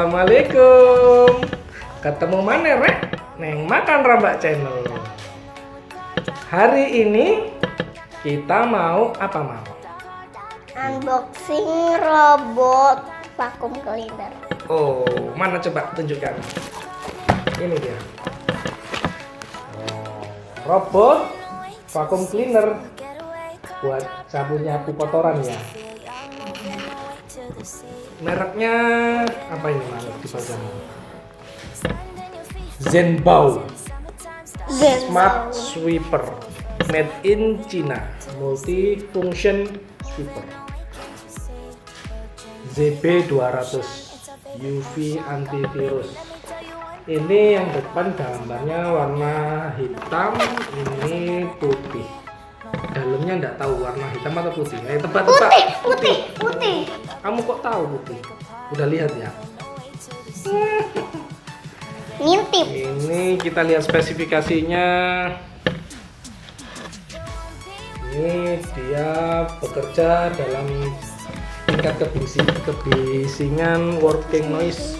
Assalamualaikum. Ketemu mana Rek? Neng Makan Rambak Channel. Hari ini kita mau apa mau? Unboxing robot vacuum cleaner. Oh, mana coba tunjukkan. Ini dia. Robot vacuum cleaner buat sapu-nyapu kotoran ya. Mereknya apa ini Mas? Zhenbao Smart Sweeper made in China, multi-function sweeper. ZB200 UV antivirus. Ini yang depan gambarnya warna hitam, ini putih. Dalamnya enggak tahu warna hitam atau putih. Tebak-tebak. Putih. Kamu kok tahu putih? Udah lihat ya? Ngintip. Ini kita lihat spesifikasinya. Ini dia bekerja dalam tingkat kebisingan working noise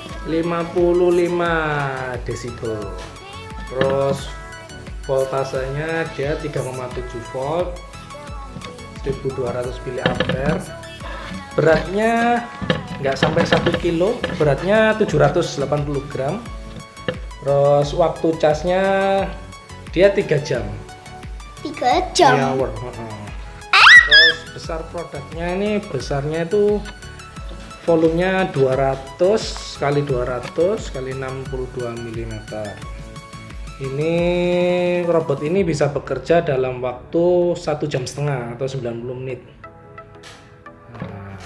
55 desibel. Terus voltasenya dia 3,7 volt, 1200 mA. Beratnya nggak sampai 1 kilo, beratnya 780 gram. Terus waktu casnya dia 3 jam. 3 jam. Hour. Terus besar produknya ini besarnya itu volumenya 200 kali 200 kali 62 mm. Ini robot ini bisa bekerja dalam waktu 1,5 jam atau 90 menit. Nah,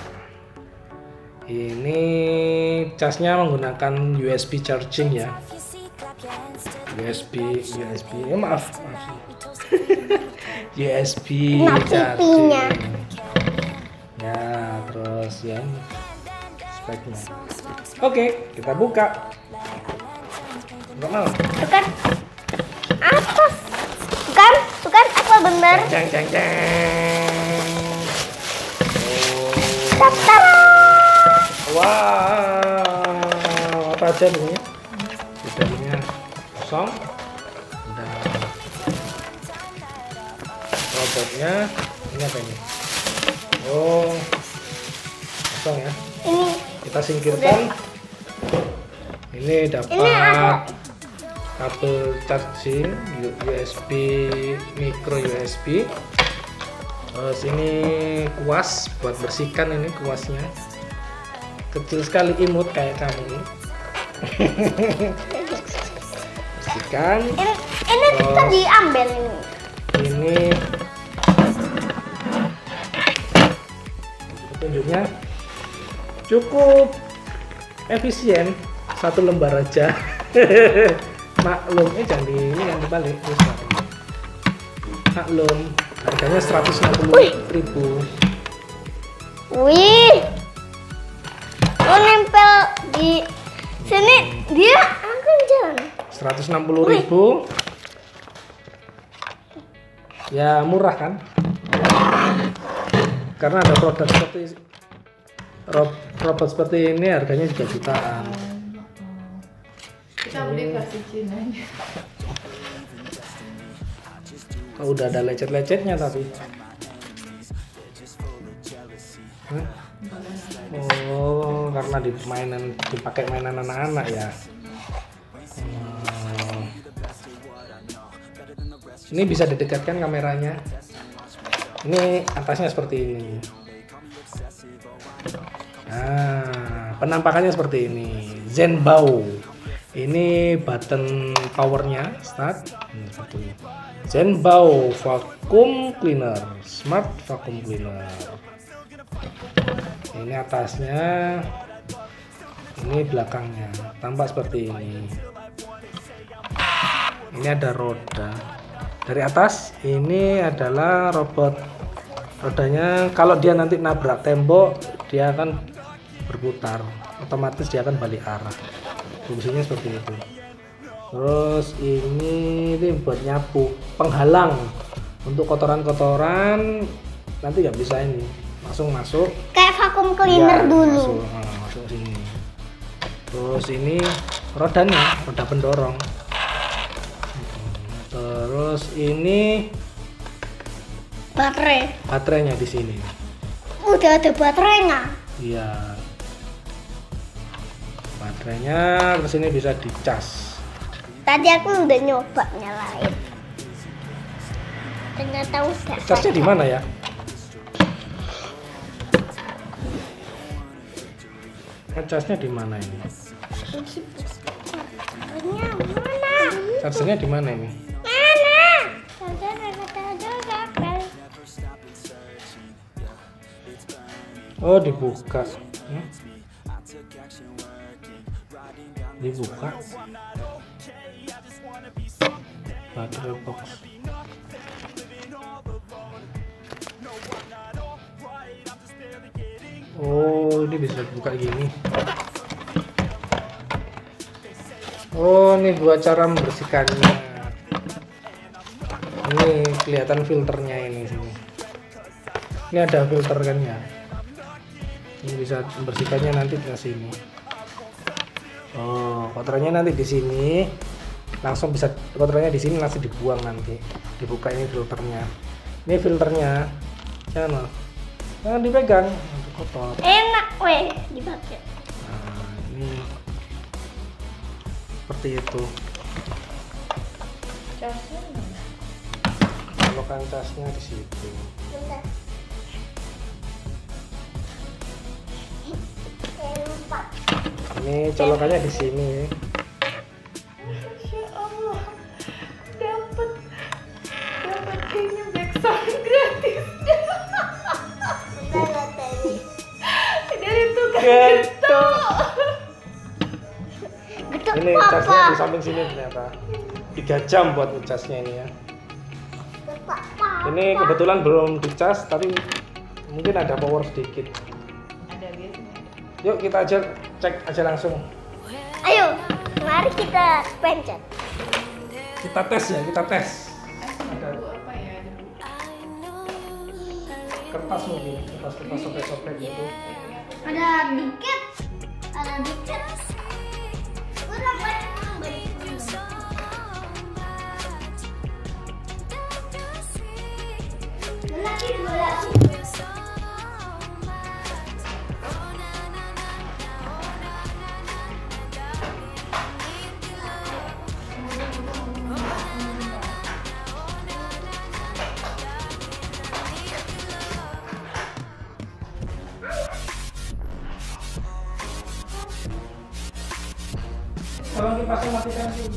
ini casnya menggunakan USB charging ya. USB maaf. USB charging. Ya, terus ya speknya. Oke, kita buka. Enggak mau. Bukan atas. Bukan apa bener? Jeng. Daftar. Wow, apa aja bunyinya? Dalamnya kosong. Dan robotnya ini apa ini? Oh, kosong ya. Ini Kita singkirkan. Ini dapat kabel charging USB, micro USB. Terus ini kuas buat bersihkan, ini kuasnya kecil sekali, imut kayak kamu ini. Bersihkan. ini bisa diambil ini. Ini petunjuknya cukup efisien, 1 lembar aja. Maklum, jangan ini yang dibalik. Maklum, harganya 160.000. Wih, lo nempel di sini dia akan jalan. 160.000. Ya murah kan? Karena ada produk seperti robot seperti ini harganya juga jutaan. Kita beli versi Cina-nya. Oh, udah ada lecet-lecetnya tapi. Hah? Oh, karena dipakai mainan anak-anak ya. Ini bisa didekatkan kameranya. Ini atasnya seperti ini. Nah, penampakannya seperti ini. Zhenbao. Ini button powernya start. Zhenbao vacuum cleaner, smart vacuum cleaner. Ini atasnya. Ini belakangnya. Tampak seperti ini. Ini ada roda. Dari atas ini adalah robot. Rodanya kalau dia nanti nabrak tembok, dia akan berputar, otomatis dia akan balik arah. Fungsinya seperti itu. Terus ini buat nyapu, penghalang untuk kotoran-kotoran, nanti nggak bisa ini langsung masuk. Kayak vacuum cleaner Ya, dulu. masuk sini. Terus ini rodanya, roda pendorong. Terus ini baterainya di sini. Udah ada baterainya. Iya. Baterainya terus ini bisa dicas. Tadi aku udah nyoba nyalain. Ternyata udah. Casnya di mana ya? Casnya di mana ini? Chargernya di mana ini? Oh, dibuka. Dibuka. Baterai box. Oh, ini bisa buka gini. Oh, ini buat cara membersihkannya. Ini kelihatan filternya ini sini. Ini ada filter kan ya. Ini bisa membersihkannya nanti ke sini. Oh, kotorannya nanti di sini. Langsung bisa kotorannya di sini langsung dibuang nanti. Dibuka ini filternya. Ini filternya. Jangan dipegang, nanti kotor. Enak weh dipakai. Nah, ini seperti itu. Colokan casnya di situ. Ini colokannya di sini. Masya Allah, dapat kayaknya backsound gratis dari tukang Geto. Getok Ini papa. casnya di samping sini ternyata. 3 jam buat ngecasnya ini ya. Ini kebetulan belum dicas tapi mungkin ada power sedikit. ada biasanya. Yuk kita aja cek aja langsung. Ayo, mari kita pencet. Kita tes ya, kita tes. Ada apa ya? Kertas mungkin, kertas sobek-sobek gitu. Ada dikit. Kurang banyak. Lagi bola. Kalau dipasang matikan sih.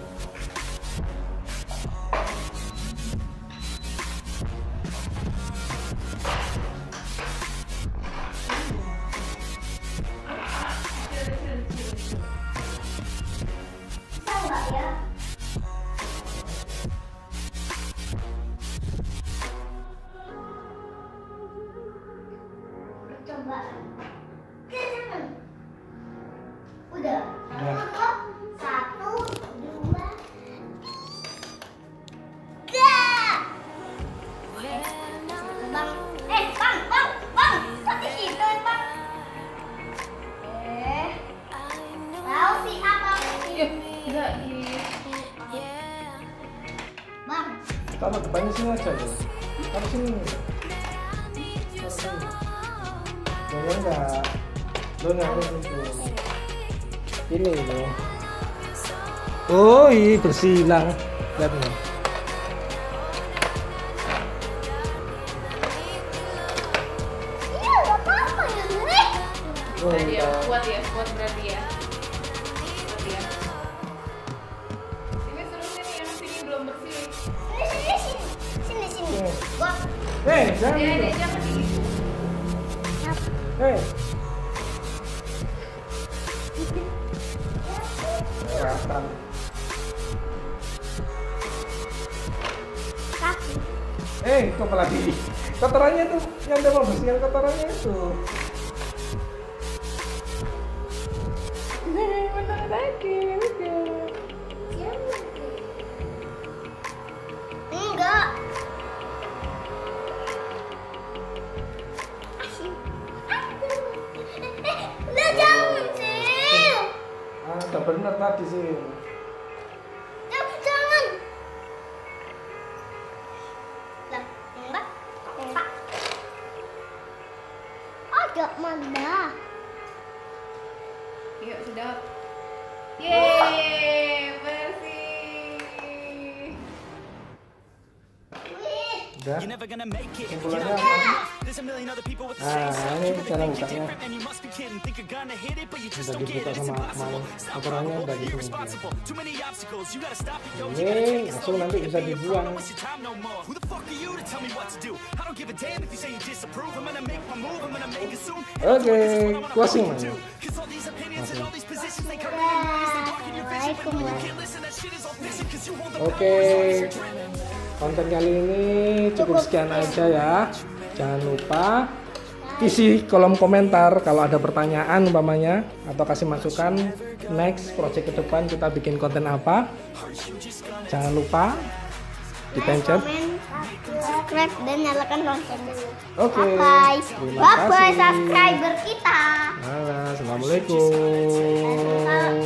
Coba. Udah. Udah. 1, 2, 3. Bang, kok di situ, Bang? Tahu sih apa? Enggak gitu. Bang, Taruh depannya sini aja ya. Taruh sini. Taruh sini. Lo enggak. Lo nyari itu. Ini loh. Oh, iya bersilang. Lihat nih. iya nggak apa-apa ya, Nek. Oh, Tadi ya, enggak. kuat berarti ya. Kuat ya. Ini seru sini yang sini belum bersih. Sini. Bang, Jangan Ya, gitu. jangan gitu. Kelihatan. kaki. Itu apalagi kotorannya tuh yang udah mau bersihkan kotorannya itu. Benar lagi, Enggak. Udah jauh sih. Udah. Simpulannya apa? Nah, ini cara bukanya. Sudah dibuka sama Akmal. Aturannya udah di sini. Ini langsung nanti bisa dibuang. Oke, closing man. Oke, konten kali ini cukup sekian aja ya. Jangan lupa isi kolom komentar kalau ada pertanyaan umpamanya atau kasih masukan next project ke depan kita bikin konten apa. Jangan lupa dipencet subscribe dan nyalakan lonceng dulu. Oke. Bye Terima bye kasih. subscriber kita. Assalamualaikum.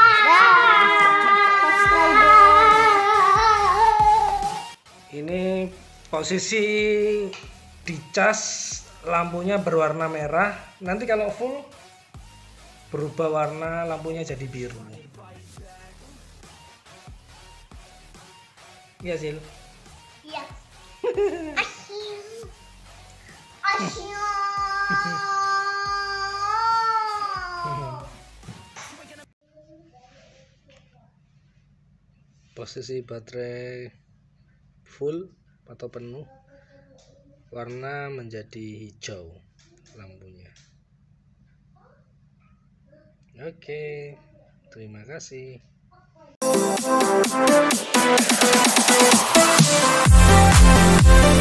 Ini posisi dicas lampunya berwarna merah. Nanti kalau full berubah warna, lampunya jadi biru. Iya Sil. Iya. Asyik. Posisi baterai full atau penuh, warna menjadi hijau lampunya. Oke, terima kasih.